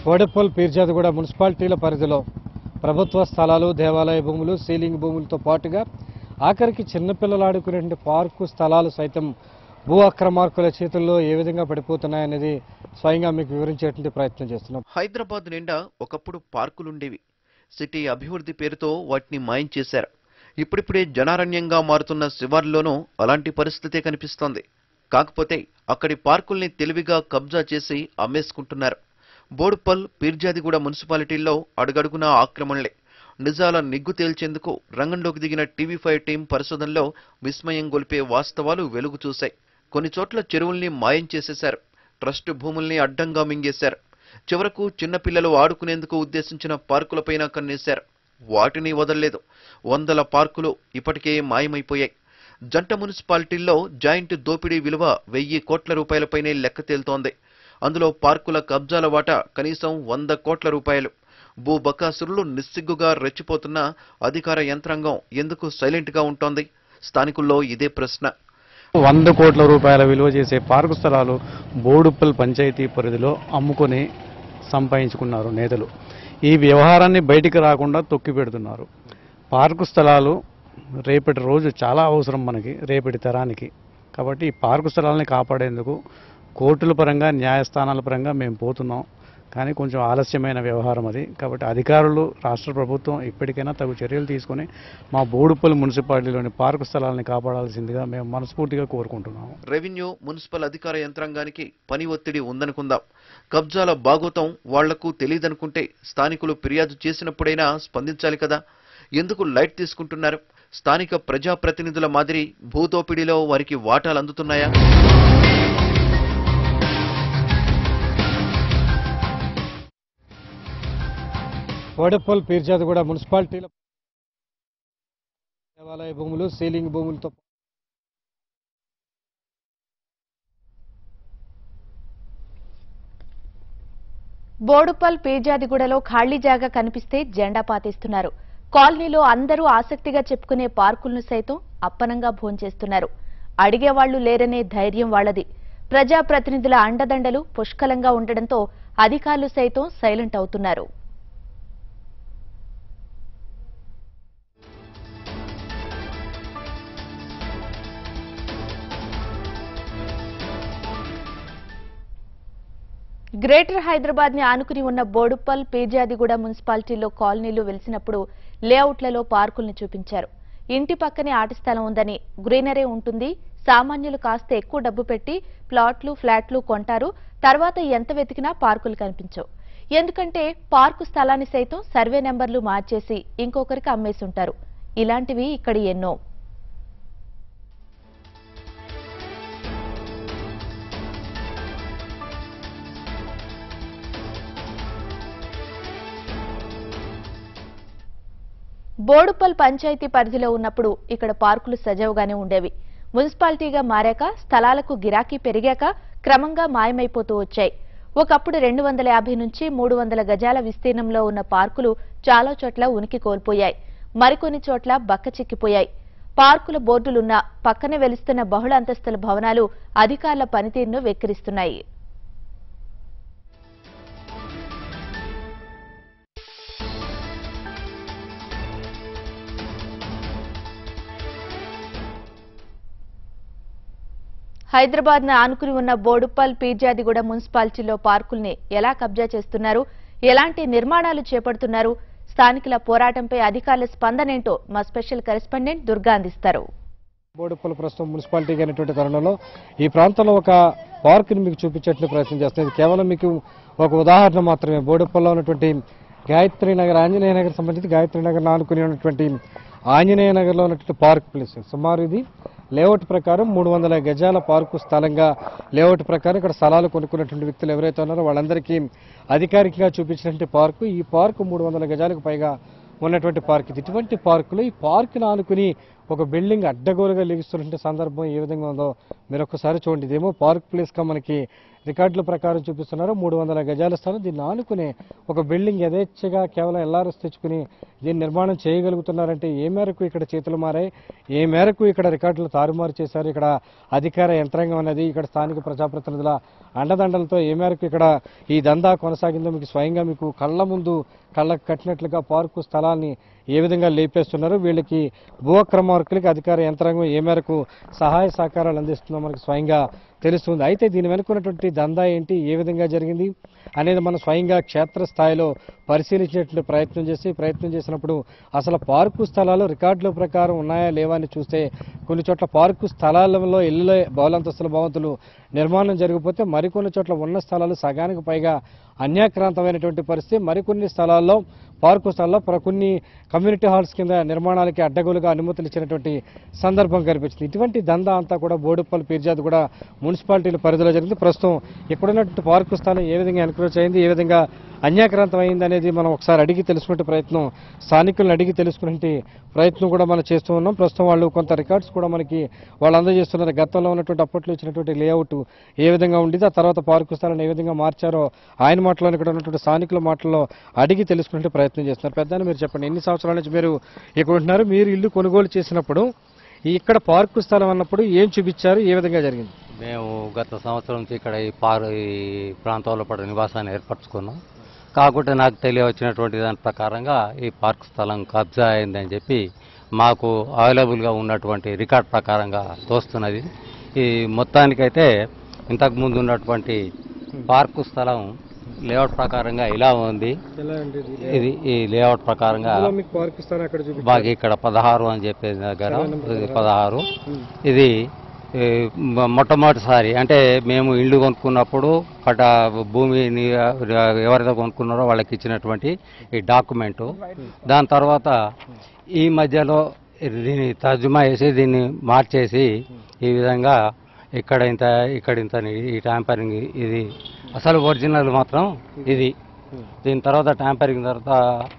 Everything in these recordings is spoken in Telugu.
కోడెప్పల్ పీర్జాదిగూడ మున్సిపాలిటీల పరిధిలో ప్రభుత్వ స్థలాలు, దేవాలయ భూములు, సీలింగ్ భూములతో పాటుగా ఆఖరికి చిన్నపిల్లలు ఆడుకునే పార్కు స్థలాలు సైతం భూ అక్రమార్కుల చేతుల్లో ఏ విధంగా పడిపోతున్నాయనేది స్వయంగా మీకు వివరించేటువంటి ప్రయత్నం చేస్తున్నాం. హైదరాబాద్ నిండా ఒకప్పుడు పార్కులుండేవి. సిటీ అభివృద్ధి పేరుతో వాటిని మాయం చేశారు. ఇప్పుడిప్పుడే జనారణ్యంగా మారుతున్న శివార్లోనూ అలాంటి పరిస్థితే కనిపిస్తోంది. కాకపోతే అక్కడి పార్కుల్ని తెలివిగా కబ్జా చేసి అమ్మేసుకుంటున్నారు. బోడుప్పల్, పీర్జాదిగూడ మున్సిపాలిటీల్లో అడుగడుగునా ఆక్రమణలే. నిజాల నిగ్గు తేల్చేందుకు రంగంలోకి దిగిన టీవీ5 టీం పరిశోధనలో విస్మయం గొలిపే వాస్తవాలు వెలుగు చూశాయి. కొన్ని చోట్ల చెరువుల్ని మాయం చేసేశారు. ట్రస్ట్ భూముల్ని అడ్డంగా మింగేశారు. చివరకు చిన్నపిల్లలు ఆడుకునేందుకు ఉద్దేశించిన పార్కులపైన కన్నేశారు. వాటిని వదల్లేదు. వందల పార్కులు ఇప్పటికే మాయమైపోయాయి. జంట మున్సిపాలిటీల్లో జాయింట్ దోపిడీ విలువ 1000 కోట్ల రూపాయలపైనే లెక్క తేలుతోంది. అందులో పార్కుల కబ్జాల వాటా కనీసం 100 కోట్ల రూపాయలు. భూ బకాసురులు నిస్సిగ్గుగా రెచ్చిపోతున్న అధికార యంత్రాంగం ఎందుకు సైలెంట్గా ఉంటోంది? స్థానికుల్లో ఇదే ప్రశ్న. 100 కోట్ల రూపాయల విలువ చేసే పార్కు స్థలాలు బోడుప్పల్ పంచాయతీ పరిధిలో అమ్ముకొని సంపాదించుకున్నారు నేతలు. ఈ వ్యవహారాన్ని బయటికి రాకుండా తొక్కి పెడుతున్నారు. పార్కు స్థలాలు రేపటి రోజు చాలా అవసరం మనకి, రేపటి తరానికి. కాబట్టి ఈ పార్కు స్థలాలని కాపాడేందుకు కోర్టుల పరంగా, న్యాయస్థానాల పరంగా మేము పోతున్నాం. కానీ కొంచెం ఆలస్యమైన వ్యవహారం అది. కాబట్టి అధికారులు, రాష్ట్ర ప్రభుత్వం ఇప్పటికైనా తగు చర్యలు తీసుకొని మా బోడుప్పల్ మున్సిపాలిటీలోని పార్కు స్థలాలను కాపాడాల్సిందిగా మేము మనస్ఫూర్తిగా కోరుకుంటున్నాము. రెవెన్యూ, మున్సిపల్ అధికార యంత్రాంగానికి పని ఒత్తిడి ఉందనుకుందాం. కబ్జాల బాగోతం వాళ్లకు తెలియదనుకుంటే స్థానికులు ఫిర్యాదు చేసినప్పుడైనా స్పందించాలి కదా. ఎందుకు లైట్ తీసుకుంటున్నారు? స్థానిక ప్రజాప్రతినిధుల మాదిరి భూదోపిడీలో వారికి వాటాలు అందుతున్నాయా? కోడెప్పల్ పీర్జాదిగూడ మున్సిపాలిటీల దేవాలయ భూములు, సీలింగ్ భూములతో బోడుప్పల్ పీర్జాదిగూడలో ఖాళీ జాగా కనిపిస్తే జెండా పాతేస్తున్నారు. కాలనీలో అందరూ ఆసక్తిగా చెప్పుకునే పార్కులను సైతం అప్పనంగా భోంచేస్తున్నారు. అడిగేవాళ్లు లేరనే ధైర్యం వాళ్లది. ప్రజాప్రతినిధుల అండదండలు పుష్కలంగా ఉండడంతో అధికారులు సైతం సైలెంట్ అవుతున్నారు. గ్రేటర్ హైదరాబాద్ ని ఆనుకుని ఉన్న బోడుప్పల్, పీర్జాదిగూడ మున్సిపాలిటీల్లో కాలనీలు వెలిసినప్పుడు లేఅవుట్లలో పార్కుల్ని చూపించారు. ఇంటి పక్కనే ఆట స్థలం ఉందని, గ్రీనరీ ఉంటుంది, సామాన్యులు కాస్త ఎక్కువ డబ్బు పెట్టి ప్లాట్లు, ఫ్లాట్లు కొంటారు. తర్వాత ఎంత వెతికినా పార్కులు కనిపించవు. ఎందుకంటే పార్కు స్థలాన్ని సైతం సర్వే నెంబర్లు మార్చేసి ఇంకొకరికి అమ్మేసుంటారు. ఇలాంటివి ఇక్కడ ఎన్నో. బోడుప్పల్ పంచాయతీ పరిధిలో ఉన్నప్పుడు ఇక్కడ పార్కులు సజావుగానే ఉండేవి. మున్సిపాలిటీగా మారాక స్థలాలకు గిరాకీ పెరిగాక క్రమంగా మాయమైపోతూ వచ్చాయి. ఒకప్పుడు 250 నుంచి 300 గజాల విస్తీర్ణంలో ఉన్న పార్కులు చాలా చోట్ల ఉనికి కోల్పోయాయి. మరికొన్ని చోట్ల బక్కచిక్కిపోయాయి. పార్కుల బోర్డులున్నా పక్కనే వెలుస్తున్న బహుళ అంతస్తుల భవనాలు అధికారుల పనితీరును వెక్కిరిస్తున్నాయి. హైదరాబాద్ ను ఆనుకుని ఉన్న బోడుప్పల్, పీర్జాదిగూడ మున్సిపాలిటీలో పార్కుల్ని ఎలా కబ్జా చేస్తున్నారు, ఎలాంటి నిర్మాణాలు చేపడుతున్నారు, స్థానికుల పోరాటంపై అధికారుల స్పందనేంటో మా స్పెషల్ కరెస్పాండెంట్ దుర్గా అందిస్తారు. బోడుప్పల్ ప్రస్తుతం మున్సిపాలిటీ అయినటువంటి తరుణంలో ఈ ప్రాంతంలో ఒక పార్కుని మీకు చూపించేట్లు ప్రయత్నం చేస్తుంది. కేవలం మీకు ఒక ఉదాహరణ మాత్రమే. బోడుప్పల్లో ఉన్నటువంటి గాయత్రి నగర్, ఆంజనేయ నగర్ సంబంధించి గాయత్రి నగర్ ఆనుకుని ఉన్నటువంటి ఆంజనేయ నగర్లో ఉన్నటువంటి పార్క్ ప్లేస్. సుమారు ఇది లేఅవుట్ ప్రకారం 300 గజాల పార్కు స్థలంగా లేఅవుట్ ప్రకారం ఇక్కడ స్థలాలు కొనుక్కున్నటువంటి వ్యక్తులు ఎవరైతే ఉన్నారో వాళ్ళందరికీ అధికారికంగా చూపించినటువంటి పార్కు. ఈ పార్కు 300 గజాలకు పైగా ఉన్నటువంటి పార్క్ ఇది. ఇటువంటి పార్కులు, ఈ పార్కును ఆనుకుని ఒక బిల్డింగ్ అడ్డగోలుగా లెగిస్తున్నటువంటి సందర్భం ఏ విధంగా ఉందో మీరు ఒక్కసారి చూడండి. ఇదేమో పార్క్ ప్లేస్గా మనకి రికార్డుల ప్రకారం చూపిస్తున్నారు 300 గజాల స్థలం. దీన్ని ఆనుకునే ఒక బిల్డింగ్ యథేచ్ఛగా కేవలం ఎల్ఆర్ఎస్ తెచ్చుకుని దీన్ని నిర్మాణం చేయగలుగుతున్నారంటే ఏ మేరకు ఇక్కడ చేతులు మారాయి, ఏ మేరకు ఇక్కడ రికార్డులు తారుమారు చేశారు, ఇక్కడ అధికార యంత్రాంగం అనేది ఇక్కడ స్థానిక ప్రజాప్రతినిధుల అండదండలతో ఏ మేరకు ఇక్కడ ఈ దందా కొనసాగిందో మీకు స్వయంగా మీకు కళ్ళ ముందు కళ్ళకు కట్టినట్లుగా పార్కు స్థలాన్ని ఏ విధంగా లేపేస్తున్నారు, వీళ్ళకి భూ అక్రమార్కులకి అధికార యంత్రాంగం ఏ మేరకు సహాయ సహకారాలు అందిస్తుందో మనకు స్వయంగా తెలుస్తుంది. అయితే దీని వెనుకున్నటువంటి దందా ఏంటి, ఏ విధంగా జరిగింది అనేది మనం స్వయంగా క్షేత్రస్థాయిలో పరిశీలించేటువంటి ప్రయత్నం చేసినప్పుడు అసలు పార్కు స్థలాలు రికార్డుల ప్రకారం ఉన్నాయా లేవా అని చూస్తే కొన్ని చోట్ల పార్కు స్థలాలలో ఇళ్లలో బహుళంతస్తుల భవంతులు నిర్మాణం జరిగిపోతే మరికొన్ని చోట్ల ఉన్న స్థలాలు సగానికి పైగా అన్యాక్రాంతమైనటువంటి పరిస్థితి. మరికొన్ని స్థలాల్లో పార్కు స్థలాల్లో కొన్ని కమ్యూనిటీ హాల్స్ కింద నిర్మాణాలకి అడ్డగోలుగా అనుమతులు ఇచ్చినటువంటి సందర్భం కనిపించింది. ఇటువంటి దందా అంతా కూడా బోడుప్పల్ పీర్జాద్ కూడా మున్సిపాలిటీల పరిధిలో జరిగింది. ప్రస్తుతం ఇక్కడున్నటువంటి పార్కు స్థలం ఏ విధంగా ఎన్క్రోచ్ అయింది, ఏ విధంగా అన్యాక్రాంతం అయింది అనేది మనం ఒకసారి అడిగి తెలుసుకునే ప్రయత్నం, స్థానికులను అడిగి తెలుసుకునే ప్రయత్నం కూడా మనం చేస్తూ ఉన్నాం. ప్రస్తుతం వాళ్ళు కొంత రికార్డ్స్ కూడా మనకి వాళ్ళు అందజేస్తున్నారు. గతంలో ఉన్నటువంటి అప్పట్లో ఇచ్చినటువంటి లేఅవుట్ ఏ విధంగా ఉండేది, ఆ తర్వాత పార్కు స్థలాన్ని ఏ విధంగా మార్చారో ఆయన మాటలో ఇక్కడ ఉన్నటువంటి స్థానికుల మాటల్లో అడిగి తెలుసుకునే ప్రయత్నం చేస్తున్నారు. పెద్దని మీరు చెప్పండి, ఎన్ని సంవత్సరాల నుంచి మీరు ఇక్కడ ఉంటున్నారు, మీరు ఇల్లు కొనుగోలు చేసినప్పుడు ఇక్కడ పార్కు స్థలం అన్నప్పుడు ఏం చూపించారు, ఏ విధంగా జరిగింది? మేము గత సంవత్సరం నుంచి ఇక్కడ ఈ ప్రాంతంలో పడ నివాసాన్ని ఏర్పరచుకున్నాం. కాకుంటే నాకు తెలియవచ్చినటువంటి దాని ప్రకారంగా ఈ పార్క్ స్థలం కబ్జా అయిందని చెప్పి మాకు అవైలబుల్గా ఉన్నటువంటి రికార్డ్ ప్రకారంగా తోస్తున్నది. ఈ మొత్తానికైతే ఇంతకుముందు ఉన్నటువంటి పార్కు స్థలం లేఅవుట్ ప్రకారంగా ఇలా ఉంది. ఇది ఈ లేఅవుట్ ప్రకారంగా బాగా ఇక్కడ 16 అని చెప్పే దగ్గర 16 ఇది మొట్టమొదటిసారి అంటే మేము ఇల్లు కొనుక్కున్నప్పుడు భూమిని ఎవరైతే కొనుక్కున్నారో వాళ్ళకి ఇచ్చినటువంటి ఈ డాక్యుమెంటు. దాని తర్వాత ఈ మధ్యలో దీన్ని తర్జుమా చేసి దీన్ని మార్చేసి ఈ విధంగా ఇక్కడ ఇంత ఈ ట్యాంపరింగ్, ఇది అసలు ఒరిజినల్ మాత్రం ఇది. దీని తర్వాత ట్యాంపరింగ్ తర్వాత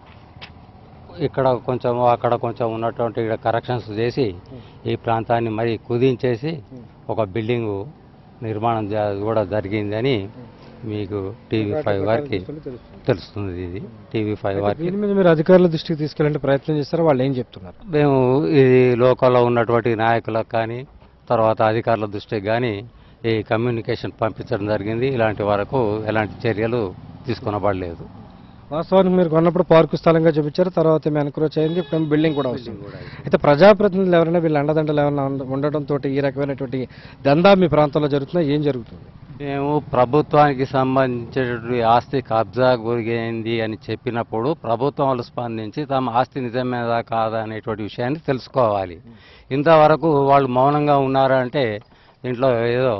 ఇక్కడ కొంచెం అక్కడ కొంచెం ఉన్నటువంటి ఇక్కడ కరెక్షన్స్ చేసి ఈ ప్రాంతాన్ని మరి కుదించేసి ఒక బిల్డింగు నిర్మాణం కూడా జరిగిందని మీకు TV5 వారికి తెలుస్తుంది. ఇది TV5 వారికి మీరు అధికారుల దృష్టికి తీసుకెళ్ళే ప్రయత్నం చేస్తారా, వాళ్ళు ఏం చెప్తున్నారు? మేము ఇది లోకల్లో ఉన్నటువంటి నాయకులకు కానీ తర్వాత అధికారుల దృష్టికి కానీ ఈ కమ్యూనికేషన్ పంపించడం జరిగింది. ఇలాంటి వరకు ఎలాంటి చర్యలు తీసుకొనబడలేదు. వాస్తవానికి మీరు కొన్నప్పుడు పార్కు స్థలంగా చూపించారు, తర్వాత మేము ఎన్క్రోచ్ అయింది, ఇప్పుడు బిల్డింగ్ కూడా వస్తుంది. అయితే ప్రజాప్రతినిధులు ఎవరైనా వీళ్ళ అండదండలు ఏమైనా ఉండడంతో ఈ రకమైనటువంటి దందా మీ ప్రాంతంలో జరుగుతుందా, ఏం జరుగుతుంది? మేము ప్రభుత్వానికి సంబంధించినటువంటి ఆస్తి కబ్జా గురైంది అని చెప్పినప్పుడు ప్రభుత్వం వాళ్ళు స్పందించి తమ ఆస్తి నిజమేదా కాదా అనేటువంటి విషయాన్ని తెలుసుకోవాలి. ఇంతవరకు వాళ్ళు మౌనంగా ఉన్నారంటే దీంట్లో ఏదో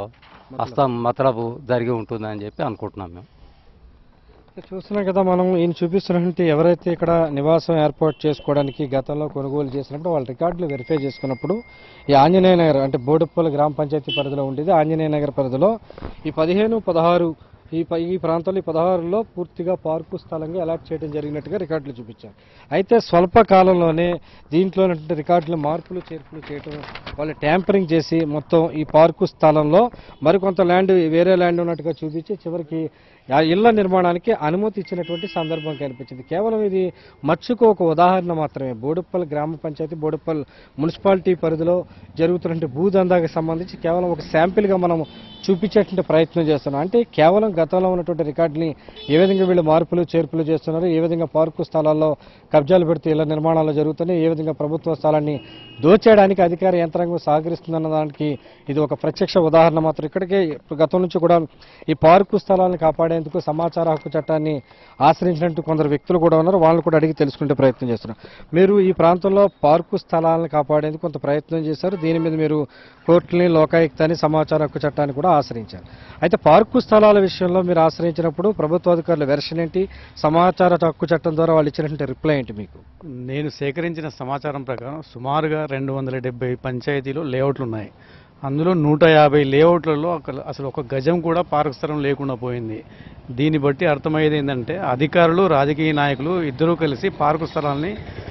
మతలబు జరిగి ఉంటుందని చెప్పి అనుకుంటున్నాం. మేము చూస్తున్నాం కదా, మనం ఈయన చూపిస్తున్నటువంటి ఎవరైతే ఇక్కడ నివాసం ఏర్పాటు చేసుకోవడానికి గతంలో కొనుగోలు చేసినప్పుడు వాళ్ళ రికార్డులు వెరిఫై చేసుకున్నప్పుడు ఈ ఆంజనేయ నగర్ అంటే బోడుప్పల్ గ్రామ పంచాయతీ పరిధిలో ఉండేది. ఆంజనేయ నగర్ పరిధిలో ఈ 15, 16 ఈ ప్రాంతంలో ఈ 16లో పూర్తిగా పార్కు స్థలంగా అలాట్ చేయడం జరిగినట్టుగా రికార్డులు చూపించారు. అయితే స్వల్ప కాలంలోనే దీంట్లో రికార్డులు మార్పులు చేర్పులు చేయడం, వాళ్ళు ట్యాంపరింగ్ చేసి మొత్తం ఈ పార్కు స్థలంలో మరికొంత ల్యాండ్ వేరే ల్యాండ్ ఉన్నట్టుగా చూపించి చివరికి ఆ ఇళ్ల నిర్మాణానికి అనుమతి ఇచ్చినటువంటి సందర్భం కనిపించింది. కేవలం ఇది మచ్చుకు ఒక ఉదాహరణ మాత్రమే. బోడుప్పల్ గ్రామ పంచాయతీ బోడుప్పల్ మున్సిపాలిటీ పరిధిలో జరుగుతున్న భూదందాకి సంబంధించి కేవలం ఒక శాంపిల్గా మనం చూపించేటువంటి ప్రయత్నం చేస్తున్నాం. అంటే కేవలం గతంలో ఉన్నటువంటి రికార్డుని ఏ విధంగా వీళ్ళు మార్పులు చేర్పులు చేస్తున్నారు, ఏ విధంగా పార్కు స్థలాల్లో కబ్జాలు పెడితే ఇళ్ల నిర్మాణాలు జరుగుతున్నాయి, ఏ విధంగా ప్రభుత్వ స్థలాన్ని దోచేయడానికి అధికార యంత్రాంగం సహకరిస్తుందన్న దానికి ఇది ఒక ప్రత్యక్ష ఉదాహరణ మాత్రం. ఇక్కడికే గతం నుంచి కూడా ఈ పార్కు స్థలాలను కాపాడేందుకు సమాచార హక్కు చట్టాన్ని ఆశ్రయించినట్టు కొందరు వ్యక్తులు కూడా ఉన్నారు. వాళ్ళని కూడా అడిగి తెలుసుకునే ప్రయత్నం చేస్తున్నారు. మీరు ఈ ప్రాంతంలో పార్కు స్థలాలను కాపాడేందుకు కొంత ప్రయత్నం చేశారు. దీని మీద మీరు కోర్టుని, లోకాయుక్తాన్ని, సమాచార హక్కు చట్టాన్ని కూడా ఆశ్రయించారు. అయితే పార్కు స్థలాల విషయంలో మీరు ఆశ్రయించినప్పుడు ప్రభుత్వ అధికారుల వెర్షన్ ఏంటి, సమాచార హక్కు చట్టం ద్వారా వాళ్ళు ఇచ్చినటువంటి రిప్లై ఏంటి? మీకు నేను సేకరించిన సమాచారం ప్రకారం సుమారుగా 270 పంచాయతీలు లేఅవుట్లు ఉన్నాయి. అందులో 150 లేఅవుట్లలో అసలు ఒక గజం కూడా పార్కు స్థలం లేకుండా పోయింది. దీన్ని బట్టి అర్థమయ్యేది ఏంటంటే అధికారులు, రాజకీయ నాయకులు ఇద్దరూ కలిసి పార్కు స్థలాన్ని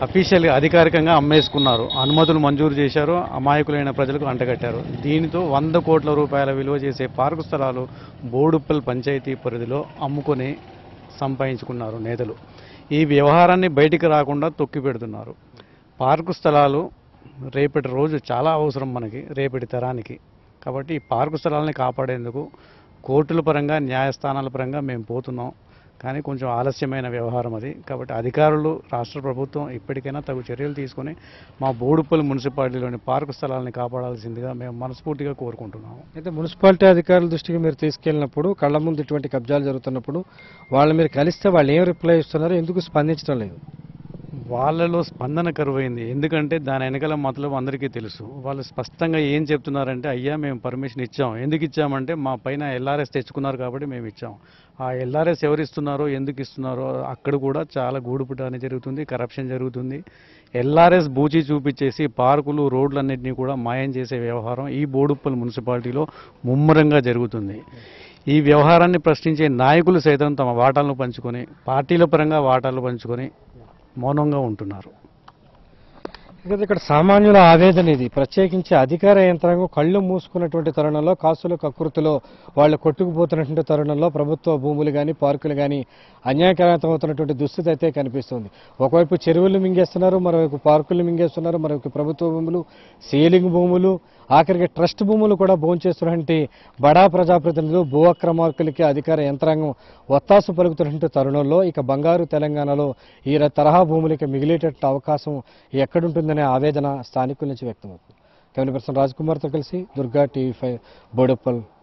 అఫీషియల్గా అధికారికంగా అమ్మేసుకున్నారు, అనుమతులు మంజూరు చేశారు, అమాయకులైన ప్రజలకు అంటగట్టారు. దీనితో 100 కోట్ల రూపాయల విలువ చేసే పార్కు స్థలాలు బోడుప్పల్ పంచాయతీ పరిధిలో అమ్ముకొని సంపాదించుకున్నారు నేతలు. ఈ వ్యవహారాన్ని బయటికి రాకుండా తొక్కిపెడుతున్నారు. పార్కు స్థలాలు రేపటి రోజు చాలా అవసరం మనకి, రేపటి తరానికి. కాబట్టి ఈ పార్కు స్థలాలని కాపాడేందుకు కోర్టుల పరంగా న్యాయస్థానాల పరంగా మేము పోతున్నాం. కానీ కొంచెం ఆలస్యమైన వ్యవహారం అది. కాబట్టి అధికారులు, రాష్ట్ర ప్రభుత్వం ఇప్పటికైనా తగు చర్యలు తీసుకొని మా బోడుప్పల్ మున్సిపాలిటీలోని పార్కు స్థలాలని కాపాడాల్సిందిగా మేము మనస్ఫూర్తిగా కోరుకుంటున్నాము. అయితే మున్సిపాలిటీ అధికారుల దృష్టికి మీరు తీసుకెళ్ళినప్పుడు, కళ్ళ ముందు ఇటువంటి కబ్జాలు జరుగుతున్నప్పుడు వాళ్ళు మీరు కలిస్తే వాళ్ళు ఏం రిప్లై ఇస్తున్నారు, ఎందుకు స్పందించడం లేదు? వాళ్ళలో స్పందన కరువైంది. ఎందుకంటే దాని వెనకాల మతలబు అందరికీ తెలుసు. వాళ్ళు స్పష్టంగా ఏం చెప్తున్నారంటే, అయ్యా మేము పర్మిషన్ ఇచ్చాం. ఎందుకు ఇచ్చామంటే మా పైన ఎల్ఆర్ఎస్ తెచ్చుకున్నారు కాబట్టి మేము ఇచ్చాం. ఆ ఎల్ఆర్ఎస్ ఎవరు ఇస్తున్నారో, ఎందుకు ఇస్తున్నారో అక్కడ కూడా చాలా గూడుపుటాని జరుగుతుంది, కరప్షన్ జరుగుతుంది. ఎల్ఆర్ఎస్ బూచి చూపించేసి పార్కులు, రోడ్లన్నింటినీ కూడా మాయం చేసే వ్యవహారం ఈ బోడుప్పల్ మున్సిపాలిటీలో ముమ్మరంగా జరుగుతుంది. ఈ వ్యవహారాన్ని ప్రశ్నించే నాయకులు సైతం తమ వాటాలను పంచుకొని, పార్టీల పరంగా వాటాలు పంచుకొని మౌనంగా ఉంటున్నారు. ఇక్కడ సామాన్యుల ఆవేదన ఇది. ప్రత్యేకించి అధికార యంత్రాంగం కళ్ళు మూసుకున్నటువంటి తరుణంలో, కాసుల కకృతిలో వాళ్ళు కొట్టుకుపోతున్నటువంటి తరుణంలో ప్రభుత్వ భూములు కానీ, పార్కులు కానీ అన్యాయకరమవుతున్నటువంటి దుస్థితి అయితే కనిపిస్తుంది. ఒకవైపు చెరువులు మింగేస్తున్నారు, మరోవైపు పార్కులు మింగేస్తున్నారు, మరోవైపు ప్రభుత్వ భూములు, సీలింగ్ భూములు, ఆఖరికి ట్రస్ట్ భూములు కూడా భోంచేస్తున్నటువంటి బడా ప్రజాప్రతినిధులు, భూ అక్రమార్కులకి అధికార యంత్రాంగం ఒత్తాసు పలుకుతున్నటువంటి తరుణంలో ఇక బంగారు తెలంగాణలో ఈ తరహా భూములకి మిగిలేటట్టు అవకాశం ఎక్కడుంటుందనే ఆవేదన స్థానికుల నుంచి వ్యక్తమవుతుంది. కెమెరా పర్సన్ రాజ్ కుమార్తో కలిసి దుర్గా, TV5 బోడుప్పల్.